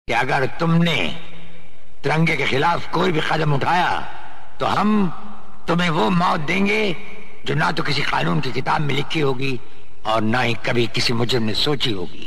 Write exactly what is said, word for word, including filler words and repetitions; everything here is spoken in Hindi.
कि अगर तुमने तिरंगे के खिलाफ कोई भी कदम उठाया तो हम तुम्हें वो मौत देंगे जो ना तो किसी कानून की किताब में लिखी होगी और ना ही कभी किसी मुजरिम ने सोची होगी।